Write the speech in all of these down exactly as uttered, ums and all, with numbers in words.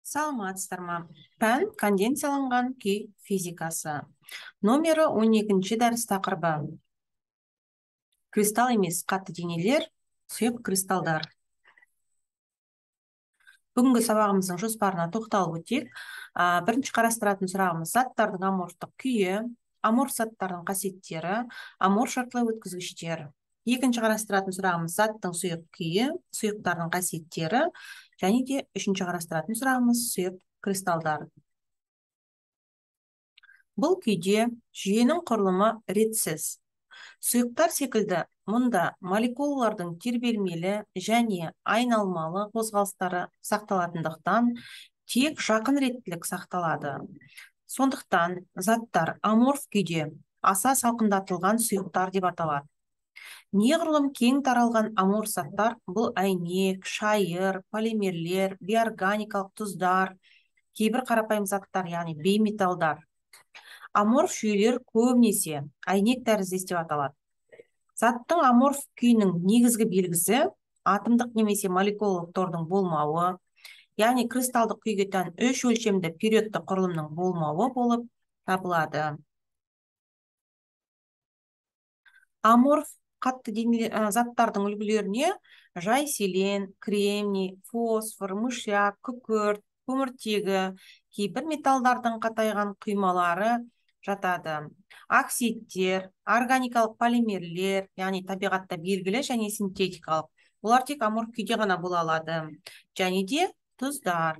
Саламатсыздар ма? Пән конденсияланған күй физикасы. Номері он екінші дәріс тақырыбы. Кристалл емес қатты денелер, сұйық кристалдар. Бүгінгі сабағымыздың жоспарына тоқталып өтейік. А, Бірінші қарастыратын сұрағымыз заттардың аморфтық күйі, аморф заттардың қасиеттері, аморф жартылай өткізгіштер. Екінші қарастыратын сұрағымыз заттың сұйық күйі, сұйықтардың қасиеттері, және де үшінші қарастыратын сұрағымыз сұйық кристалдар. Бұл күйде жүйенің құрылымы ретсіз. Сұйықтар секілді мұнда молекулалардың тербелмелі және айналмалы қозғалыстары сақталатындықтан тек жақын реттілік сақталады. Сондықтан заттар аморф күйде аса салқындатылған сұйықтар деп аталады. Неғұрлым кең таралған аморф заттар бұл әйнек, шайыр, полимерлер, биорганикалық тұздар, кейбір қарапайым заттар, яғни бейметалдар. Аморф жүйелер көбінесе әйнек тәріздес деп аталады. Заттың аморф күйінің негізгі белгісі атомдық немесе молекулалық тордың болмауы, яғни кристалдық күйге тән үш өлшемді периодты құрылымның болмауы болып табылады. Аморф қатты заттардың үлгілеріне жай селен, кремний, фосфор, мышьяк, күкірт, көміртегі, кейбір металдардың қатайған құймалары жатады. Оксидтер, органикалық полимерлер, яғни табиғатта белгілі және синтетикалық. Олар тек аморф күйде ғана бола алады. Және де тұздар.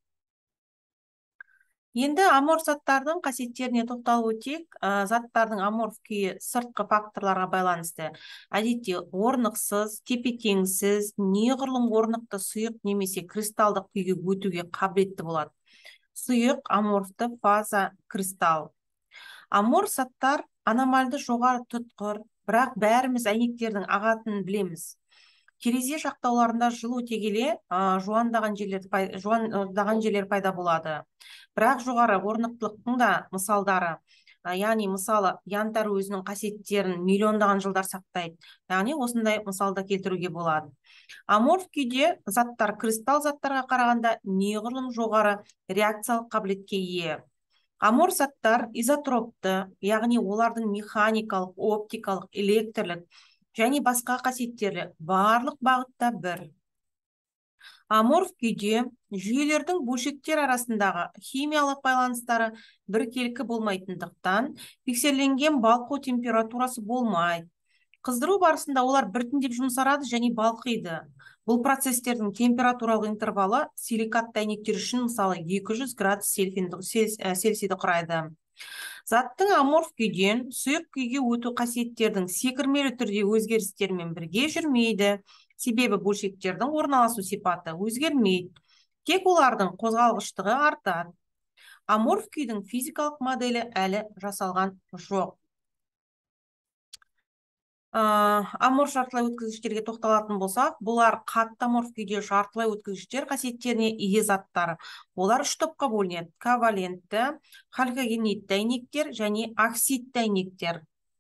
Енді аморф заттардың қасиеттеріне тоқталып өтейік. Заттардың аморф күйі сыртқы факторларға байланысты. Әдетте орнықсыз, тепе-теңсіз, неғұрлым орнықты сұйық немесе кристалдық күйге өтуге қабілетті болады. Сұйық аморфты фаза кристалл. Аморф заттар аномальды жоғары тұтқыр, бірақ бәріміз әйнектердің ағатынын білеміз. Терезе жақтауларында жылу өте келе жуандаған жерлер пайда болады. Бірақ жоғары орнықтылықтың да мысалдары, яғни мысалы янтар өзінің қасиеттерін миллиондаған жылдар сақтайды. Яғни осындай мысалда келтіруге болады. Аморф күйде заттар кристалл заттарға қарағанда неғұрлым жоғары реакциялық қабілетке ие. Аморф заттар изотропты, яғни олардың механикалық, оптикалық, электрлік және басқа қасиеттері барлық бағытта бір. Аморф күйде жүйелердің бөлшектер арасындағы химиялық байланыстары біркелкі болмайтындықтан пикселленген балқу температурасы болмайды. Қыздыру барысында олар біртіндеп жұмсарады және балқиды. Бұл процестердің температуралық интервалы силикатты әйнектер үшін мысалы екі жүз градус цельсийді құрайды. Заттың аморф күйден сұйық күйге өту қасиеттердің секірмелі түрде өзгерістермен бірге жүрмейді. Себебі бөлшектердің орналасу сипаты өзгермейді. Тек олардың қозғалғыштығы артады. Аморф күйдің физикалық моделі әлі жасалған жоқ. Аморф жартылай өткізгіштерге тоқталатын болсақ, бұлар қатты аморф күйде жартылай өткізгіштер қасиеттеріне ие заттар. Олар үш топқа бөлінеді: ковалентті, халькогенидті әйнектер және оксидті әйнектер.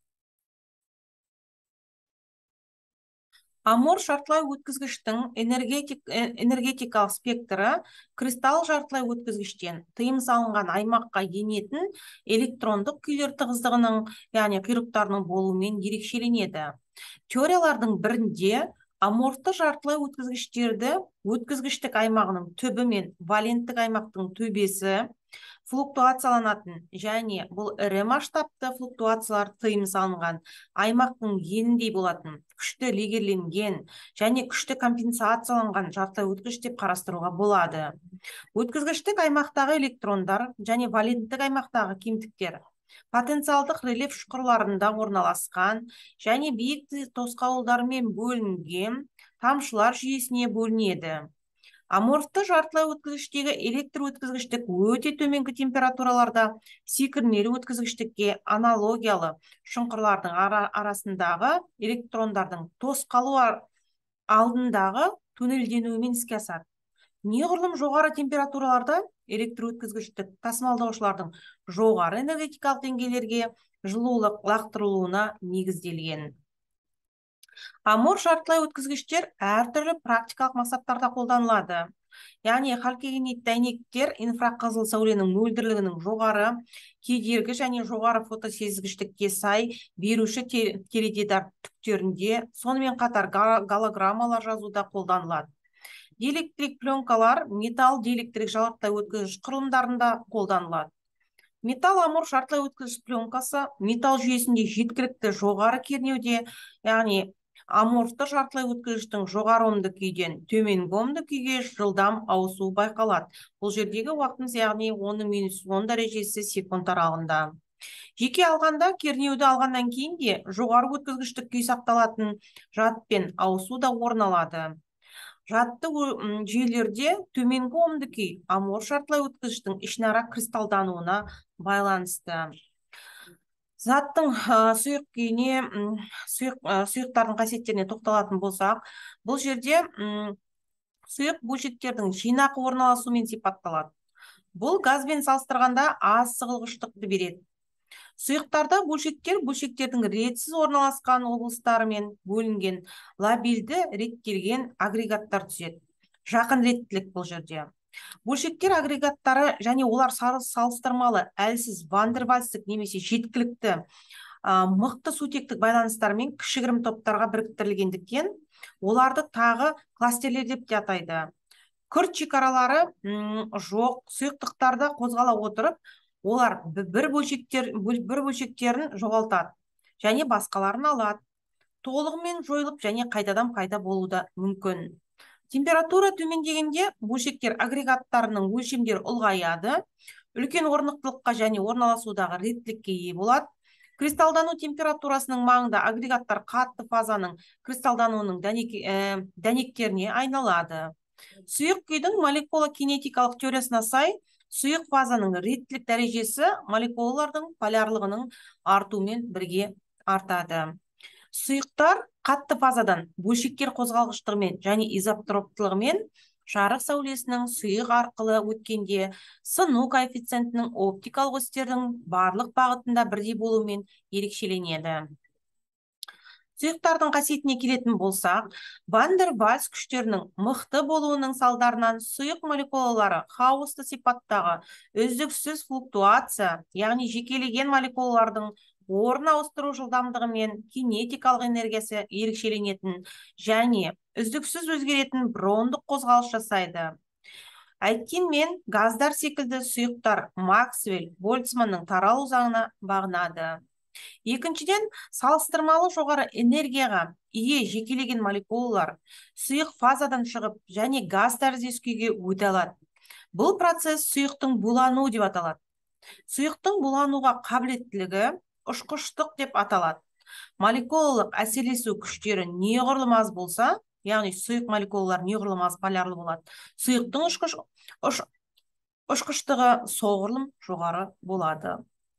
Аморф жартылай өткізгіштің энергетикалық спектрі кристалл жартылай өткізгіштен тыйым салынған аймаққа енетін электрондық күйлер тығыздығының, яғни құйрықтарының болуымен ерекшеленеді. Теориялардың бірінде аморфты жартылай өткізгіштерді өткізгіштік аймағының түбі мен валенттік аймақтың төбесі флуктуацияланатын және бұл ірі масштабты флуктуациялар тыйым салынған аймақтың еніндей болатын, күшті легерленген және күшті компенсацияланған жартылай өткізгіш деп қарастыруға болады. Өткізгіштік аймақтағы электрондар және валенттік аймақтағы кемтіктер потенциалдық рельеф шұқырларында орналасқан және биік тосқауылдармен бөлінген тамшылар жүйесіне бөлінеді. Аморфты жартылай өткізгіштегі электр өткізгіштік өте төменгі температураларда секірмелі өткізгіштікке аналогиялы шұңқырлардың арасындағы электрондардың тосқалу алдындағы туннельденуімен іске асады. Неғұрлым жоғары температураларда электр өткізгіштік тасымалдаушылардың жоғары энергетикалық деңгейлерге жылулық лақтырылуына негізделген. Аморф жартылай өткізгіштер әртүрлі практикалық мақсаттарда қолданылады. яғни халькогенит дәнектер инфрақызыл сәуленің мөлдірлігінің жоғары, кедергі және жоғары фотосезгіштікке сай беруші теледидар түктерінде, сонымен қатар голограммалар жазуда қолданылады. Диэлектрик пленкалар металл диэлектрик жалтырай өткізгіш құрылымдарында қолданылады. Металл амор жартылай өткізгіш пленкасы металл жүйесінде жеткілікті жоғары кернеуде, яғни аморфты жартылай өткізгіштің жоғары омды күйден төменгі омды күйге жылдам ауысу байқалады. Бұл жердегі уақытымыз яғни он минус он дәрежесі секунд аралығында. Жеке алғанда кернеуді алғаннан кейін де жоғары өткізгіштік күй сақталатын жадпен ауысу да орын алады. Жадты жүйелерде төменгі омды күй амор жартылай өткізгіштің ішінара кристалдануына байланысты. Заттың сұйық күйіне, сұйықтардың қасиеттеріне тоқталатын болсақ, бұл жерде сұйық бөлшектердің жинақы орналасуымен сипатталады. Бұл газбен салыстырғанда аз сығылғыштықты береді. Сұйықтарда бөлшектер бөлшектердің ретсіз орналасқан облыстарымен бөлінген лабильді реттелген агрегаттар түзеді. Жақын реттілік бұл жерде. Бөлшектер агрегаттары және олар салыстырмалы әлсіз вандервальстік немесе жеткілікті мықты сутектік байланыстармен кішігірім топтарға біріктірілгендіктен оларды тағы кластерлер деп те атайды. Күрт шекаралары жоқ сұйықтықтарда қозғала отырып, олар бір бөлшектер бір бөлшектерін жоғалтады және басқаларын алады. Толығымен жойылып және қайтадан пайда болуы да мүмкін. Температура төмендегенде бөлшектер агрегаттарының өлшемдері ұлғаяды, үлкен орнықтылыққа және орналасудағы реттілікке ие болады. Кристалдану температурасының маңында агрегаттар қатты фазаның кристалдануының дәнектеріне айналады. Сұйық күйдің молекула кинетикалық теориясына сай, сұйық фазаның реттілік дәрежесі молекулалардың полярлығының артуымен бірге артады. Сұйықтар қатты фазадан бөлшектер қозғалғыштығымен және изотроптылығымен жарық сәулесінің сұйық арқылы өткенде сыну коэффициентінің оптикалық осьтердің барлық бағытында бірдей болуымен ерекшеленеді. Сұйықтардың қасиетіне келетін болсақ, ван дер вальс күштерінің мықты болуының салдарынан сұйық молекулалары хаосты сипаттағы үздіксіз флуктуация, яғни жекелеген молекулалардың орын ауыстыру жылдамдығы мен кинетикалық энергиясы ерекшеленетін және үздіксіз өзгеретін брондық қозғалыс жасайды. Әйткенмен, газдар секілді сұйықтар Максвелл Больцманның таралу заңына бағынады. Екіншіден, салыстырмалы жоғары энергияға ие жекелеген молекулалар сұйық фазадан шығып және газ тәріздес күйге өте алады. Бұл процесс сұйықтың булануы деп аталады. Сұйықтың булануға қабілеттілігі ұшқыштық деп аталады. Молекулалық әсерлесу күштері неғұрлым аз болса, яғни сұйық молекулалар неғұрлым аз полярлы болады, сұйықтың ұшқыштығы соғұрлым жоғары болады.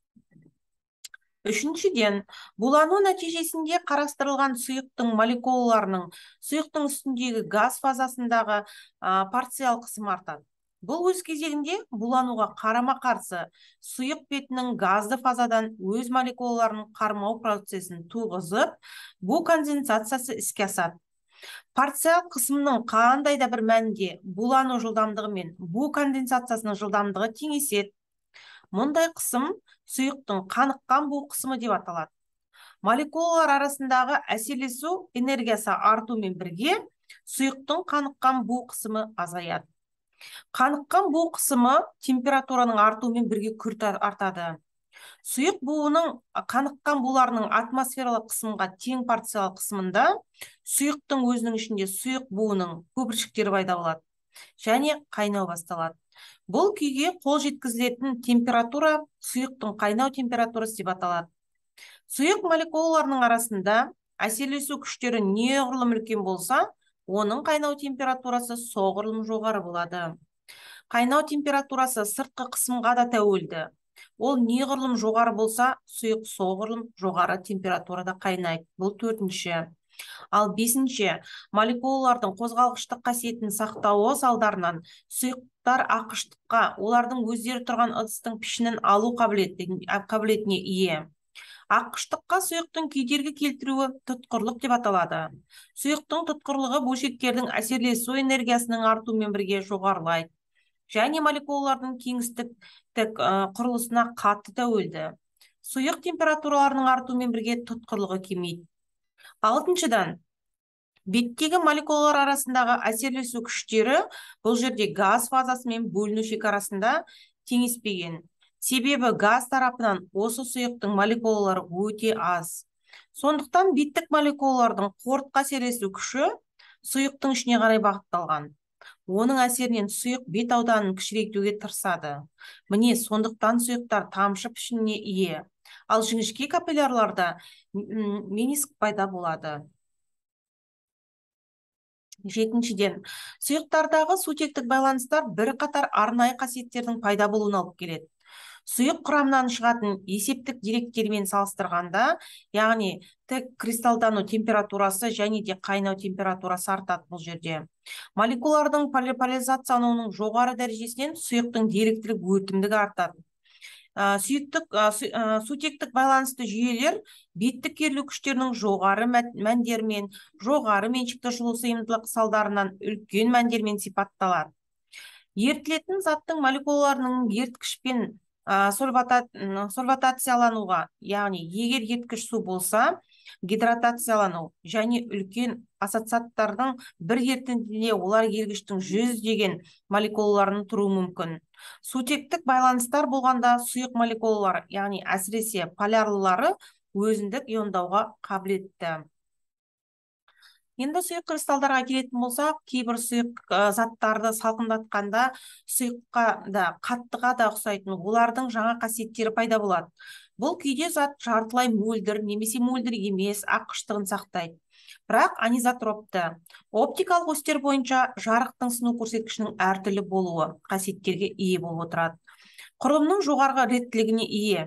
Үшіншіден, булану нәтижесінде қарастырылған сұйықтың молекулаларының сұйықтың үстіндегі газ фазасындағы парциал қысымы артады. Бұл өз кезегінде булануға қарама-қарсы сұйық бетінің газды фазадан өз молекулаларын қармау процесін туғызып, бу конденсациясы іске асады. Парциал қысымның қандай да бір мәнінде булану жылдамдығы мен бу конденсациясының жылдамдығы теңеседі. Мұндай қысым сұйықтың қаныққан бу қысымы деп аталады. Молекулалар арасындағы әсерлесу энергиясы артумен бірге сұйықтың қаныққан бу қысымы азаяды. Қаныққан бу қысымы температураның артуымен бірге күрт артады. Сұйық буының қаныққан буларының атмосфералық қысымға тең парциал қысымында сұйықтың өзінің ішінде сұйық буының көпіршіктері пайда болады және қайнау басталады. Бұл күйге қол жеткізілетін температура сұйықтың қайнау температурасы деп аталады. Сұйық молекулаларының арасында әсерлесу күштері неғұрлым үлкен болса, оның қайнау температурасы соғұрлым жоғары болады. Қайнау температурасы сыртқы қысымға да тәуелді. Ол неғұрлым жоғары болса, сұйық соғұрлым жоғары температурада қайнайды. Бұл төртінші. Ал бесінші, молекулалардың қозғалғыштық қасиетін сақтауы салдарынан сұйықтар аққыштыққа, олардың өздері тұрған ыдыстың пішінін алу қабілетіне ие. аққыштыққа сұйықтың кедергі келтіруі тұтқырлық деп аталады. Сұйықтың тұтқырлығы бөлшектердің әсерлесу энергиясының артуымен бірге жоғарылайды және молекулалардың кеңістіктік құрылысына қатты тәуелді. Сұйық температураларының артуымен бірге тұтқырлығы кемейді. Алтыншыдан, беттегі молекулалар арасындағы әсерлесу күштері бұл жерде газ фазасы мен бөліну шекарасында теңеспеген. Себебі газ тарапынан осы сұйықтың молекулалары өте аз. Сондықтан беттік молекулалардың қортқа әсерлесу күші сұйықтың ішіне қарай бағытталған. Оның әсерінен сұйық бет ауданын кішірейтуге тырысады. Міне, сондықтан сұйықтар тамшы пішініне ие. Ал жіңішке капиллярларда мениск пайда болады. Жетіншіден, сұйықтардағы сутектік байланыстар бір қатар арнайы қасиеттердің пайда болуына алып келеді. Сұйық құрамынан шығатын есептік деректермен салыстырғанда, яғни тек кристалдану температурасы және де қайнау температурасы артады бұл жерде. Молекулалардың поляризациялануының жоғары дәрежесінен сұйықтың деректілік өтімдігі артады. Сутектік байланысты жүйелер беттік керілу күштерінің жоғары мәндермен, жоғары меншікті жылу сыйымдылық салдарынан үлкен мәндермен сипатталады. Ерітілетін заттың молекулаларының еріткішпен сольватациялануға, яғни егер еріткіш су болса, гидратациялану және үлкен ассоциаттардың бір ерітіндіде олар ергіштің жүздеген молекулаларын тұруы мүмкін. Сутектік байланыстар болғанда сұйық молекулалар, яғни әсіресе полярлылары өзіндік иондауға қабілетті. Енді сұйық кристалдарға келетін болсақ, кейбір сұйық заттарды салқындатқанда сұйыққа да, қаттыға да ұқсайтын олардың жаңа қасиеттері пайда болады. Бұл күйде зат жартылай мөлдір немесе мөлдір емес аққыштығын сақтайды. Бірақ анизотропты. Оптикалық осьтер бойынша жарықтың сыну көрсеткішінің әртүрлі болуы қасиеттерге ие болып отырады. Құрылымның жоғарғы реттілігіне ие.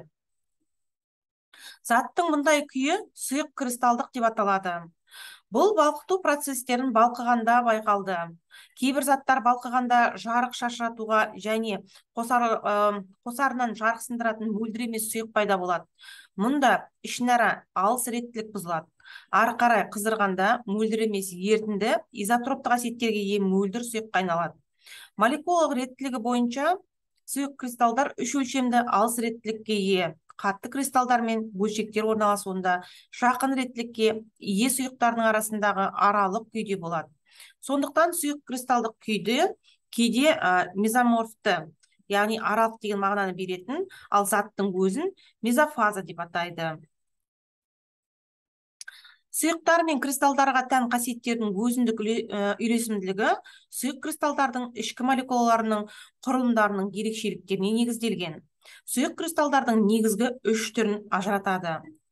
Заттың мұндай күйі сұйық кристалдық деп аталады. Бұл балқыту процестерін балқығанда байқалды. Кейбір заттар балқығанда жарық шашыратуға және қосарынан жарық сындыратын мөлдір емес сұйық пайда болады. Мұнда ішінара алыс реттілік бұзылады. Ары қарай қыздырғанда мөлдір емес ерітінді изотроптық қасиеттерге ие мөлдір сұйыққа айналады. Молекулалық реттілігі бойынша сұйық кристалдар үш өлшемді алыс реттілікке ие. Қатты кристалдар мен бөлшектер орналасуында жақын реттілікке ие сұйықтардың арасындағы аралық күйде болады. Сондықтан сұйық кристалдық күйде кейде мезоморфты, яғни аралық деген мағынаны беретін, ал заттың өзін мезофаза деп атайды. Сұйықтар мен кристалдарға тән қасиеттердің өзіндік үйлесімділігі сұйық кристалдардың ішкі молекулаларының құрылымдарының ерекшеліктеріне негізделген. Сұйық кристалдардың негізгі үш түрін ажыратады.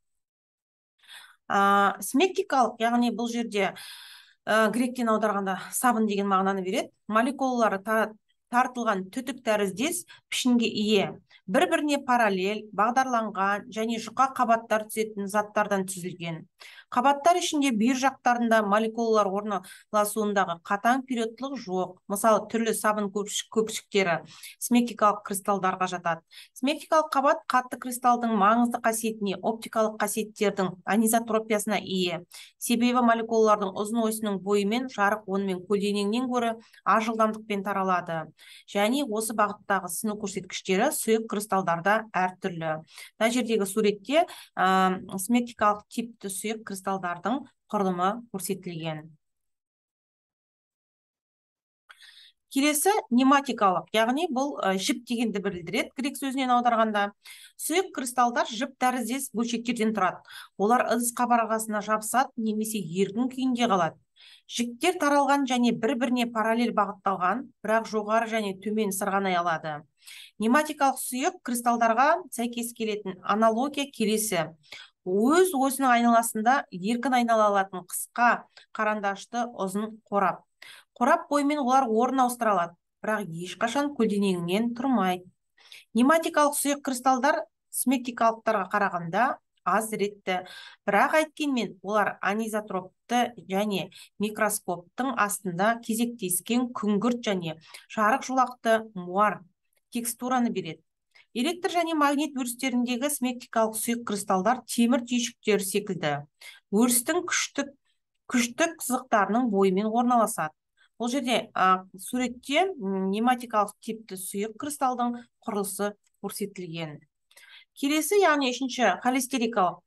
Смектикалық, яғни бұл жерде гректен аударғанда сабын деген мағынаны береді. Молекулалары тартылған түтік тәріздес пішінге ие. Бір-біріне параллель, бағдарланған және жұқа қабаттар түсетін заттардан түзілген. Қабаттар ішінде бүйір жақтарында молекулалар орналасуындағы қатаң периодтылық жоқ. Мысалы, түрлі сабын көпіршіктері смектикалық кристалдарға жатады. Смектикалық қабат қатты кристалдың маңызды қасиетіне, оптикалық қасиеттердің анизотропиясына ие. Себебі молекулалардың ұзын осінің бойымен жарық онымен көлденеңнен гөрі аз жылдамдықпен таралады. Және осы бағыттағы сыну көрсеткіштері сұйық кристалдарда әртүрлі. Мына жердегі суретте смектикалық типті сұйық кристалдардың құрылымы көрсетілген. Келесі нематикалық, яғни бұл жіп дегенді білдіреді грек сөзінен аударғанда. Сұйық кристалдар жіп тәріздес бөлшектерден тұрады. Олар ыдыс қабырғасына жабысады немесе еркін күйінде қалады. Жіктер таралған және бір-біріне параллель бағытталған, бірақ жоғары және төмен сырғанай алады. Нематикалық сұйық кристалдарға сәйкес келетін аналогия келесі. Өз осының айналасында еркін айнала алатын қысқа қарандашты ұзын қорап. Қорап бойымен олар орын ауыстыралады, бірақ ешқашан көлденеңінен тұрмайды. Нематикалық сұйық кристалдар смектикалықтарға қарағанда аз ретті, бірақ әйткенмен олар анизотропты және микроскоптың астында кезектескен күңгірт және жарық жолақты муар текстураны береді. электр және магнит өрістеріндегі симметрикалық сұйық кристалдар темір түйшіктер секілді өрістің күштік күштік сызықтарының бойымен орналасады. Бұл жерде а, суретте м, нематикалық типті сұйық кристалдың құрылысы көрсетілген. Келесі, яғни үшінші холестерикалық.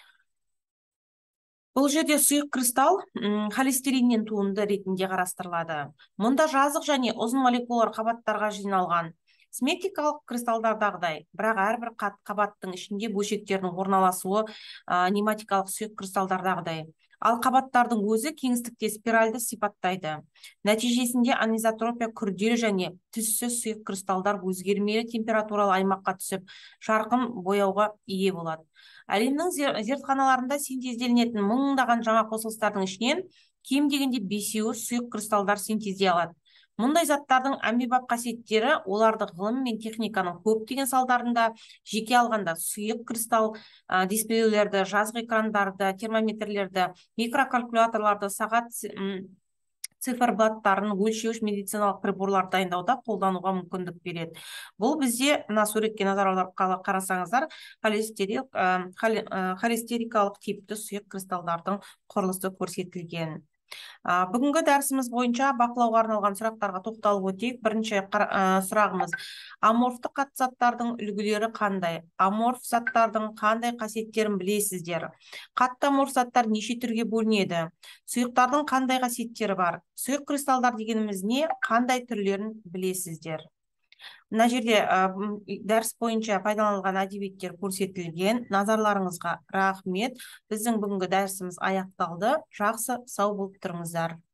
Бұл жерде сұйық кристалл м, холестериннен туынды ретінде қарастырылады. Мұнда жазық және ұзын молекулалар қабаттарға жиналған симметрикалық кристалдардағыдай, бірақ әрбір қат қабаттың ішінде бөлшектердің орналасуы а, нематикалық сұйық кристалдардағыдай. Ал қабаттардың өзі кеңістікте спиральді сипаттайды. Нәтижесінде анизотропия күрделі және түссіз сұйық кристалдар өзгермелі температуралы аймаққа түсіп, жарқын бояуға ие болады. Әлемнің зертханаларында синтезделінетін мыңдаған жаңа қосылыстардың ішінен кем дегенде бесеуі сұйық кристалдар синтездей алады. Мұндай заттардың амебап қасиеттері оларды ғылым мен техниканың көптеген салдарында, жеке алғанда сұйық кристалл ә, дисплейлерді, жазық экрандарды, термометрлерді, микрокалькуляторларды, сағат циферблаттарын, өлшеуіш медициналық приборлар дайындауда қолдануға мүмкіндік береді. Бұл бізде мына суретке назар аударып қарасаңыздар, холестерик, ә, холестерикалық типті сұйық кристалдардың құрылысы көрсетілген. А, бүгінгі дәрісіміз бойынша бақылауға арналған сұрақтарға тоқталып өтейік. Бірінші ә, сұрағымыз: аморфты қатты заттардың үлгілері қандай? Аморф заттардың қандай қасиеттерін білесіздер? Қатты аморф заттар неше түрге бөлінеді? Сұйықтардың қандай қасиеттері бар? Сұйық кристалдар дегеніміз не? Қандай түрлерін білесіздер? Мына жерде ә, дәріс бойынша пайдаланылған әдебиеттер көрсетілген. Назарларыңызға рахмет. Біздің бүгінгі дәрісіміз аяқталды. Жақсы, сау болып тұрыңыздар.